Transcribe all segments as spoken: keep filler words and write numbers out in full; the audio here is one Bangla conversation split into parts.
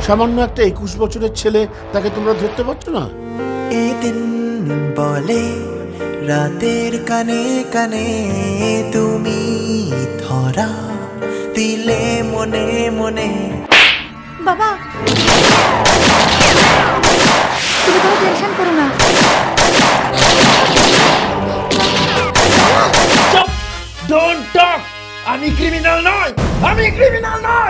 সামান্য একটা একুশ বছরের ছেলে, তাকে তোমরা ধরতে পারছো না? এই দিন বলে রাতের কানে কানে তুমি ধরা দিলে মনে মনে। বাবা তুমি কোনো টেনশন করো না। চুপ, ডোন্ট টক। আমি ক্রিমিনাল নই, আমি ক্রিমিনাল নই।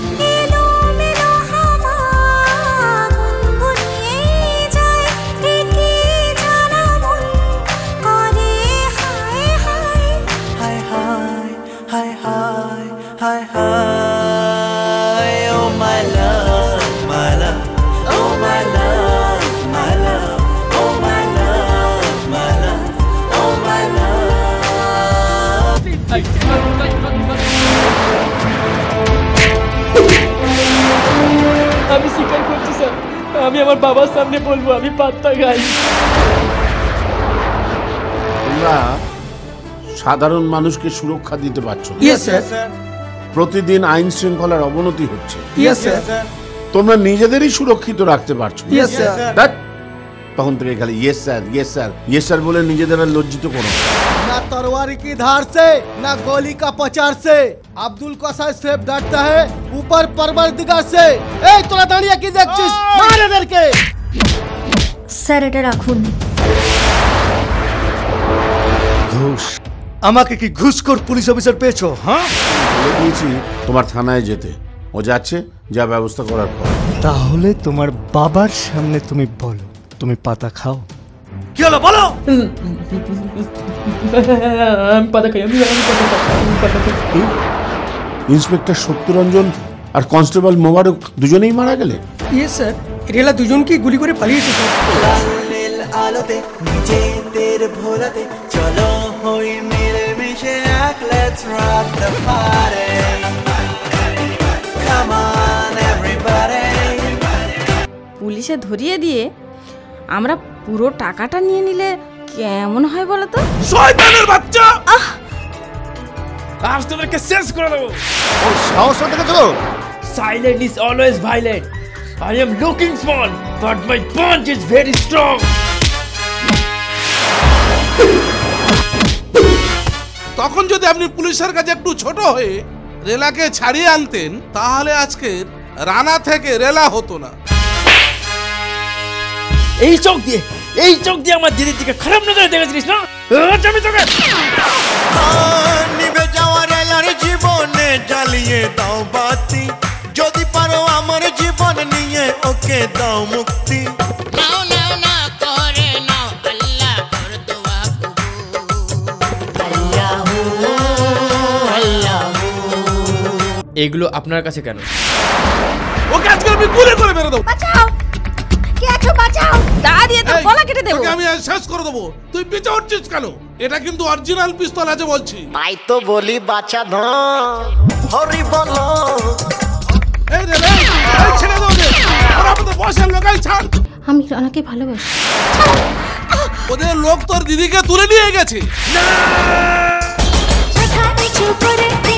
Hi, hi, oh my love, my love, oh my love, my love, oh my love, my love, oh my love. আমি স্বীকার করছি স্যার, আমি আমার বাবার সামনে বলবো আমি পাত্তা খাই। তোমরা সাধারণ মানুষকে সুরক্ষা দিতে পারছো না। Yes sir. প্রতিদিন আইন শৃঙ্খলার অবনতি হচ্ছে। Yes sir. তোমরা নিজেদেরই সুরক্ষিত রাখতে পারছো। Yes sir. তখন থেকে খালি yes sir yes sir yes sir বলে নিজেদের আর লজ্জিত করো ना तलवार की धार से ना गोली का पचार से अब्दुल को सिर्फ डरता है ऊपर परवरदिगार से। ए तोरा दानिया की देखছিস मार এদেরকে। স্যার এটা রাখুন। ঘুষ। আমাকে কি ঘুষখোর পুলিশ অফিসার পেয়েছো? হ্যাঁ বলে দিয়েছি তোমার থানায় যেতে। ও যাচ্ছে, যা ব্যবস্থা করার পর। তাহলে তোমার বাবার সামনে তুমি বলো তুমি পাতা খাও। কি হলো বলো? আমি পাতা খাই, আমি পাতা খাই। ইন্সপেক্টর সত্যরঞ্জন আর কনস্টেবল মোবারক দুজনেই মারা গেলে? Yes sir. এরা দুজনকে গুলি করে পালিয়েছে স্যার। লাল আলোতে নিজেদের ভোলাতে চলো হই মিলে মিশে এক, let's rock the party, come on everybody। পুলিশে ধরিয়ে দিয়ে আমরা পুরো টাকাটা নিয়ে নিলে কেমন হয় বলো তো? শয়তানের বাচ্চা, আজ তোদেরকে শেষ করে দেবো। ওর সাহস দেখেছো? Silent is always violent. I am looking small, but my punch is very strong. তখন যদি আপনি পুলিশের কাছে একটু ছোট হয়ে রেলাকে ছাড়িয়ে আনতেন, তাহলে আজকের রানা থেকে রেলা হতো না। এই চোখ দিয়ে এই চোখ দিয়ে আমার দিদির দিকে খারাপ নজরে দেখেছিস না? আজ আমি তোকে নিভে যাওয়া রেলার জীবনে জ্বালিয়ে দাও বাতি, যদি পারো আমার জীবন নিয়ে ওকে দাও মুক্তি। নাও নাও না করে নাও আল্লাহ কর দোয়া কবুল। আল্লাহু আল্লাহু। এগুলো আপনার কাছে কেন? ওকে আজকে আমি গুলি করে মেরে দেব। বাঁচাও, কে আছো বাঁচাও। দা দিয়ে তো গলা কেটে দেব। তোকে আমি শেষ করে দেব। তুই পিছে উঠছিস কেন? এটা কিন্তু অরিজিনাল পিস্তল আছে বলছি। তাই তো বলি বাঁচা ধ হরি বলো। এই রে রে, এই ছেড়ে দাও রে। ওরা আমাদের বসের লোকাই ছাড়। আমি রানাকে ভালোবাসি। ওদের লোক তোর দিদিকে তুলে নিয়ে গেছে। না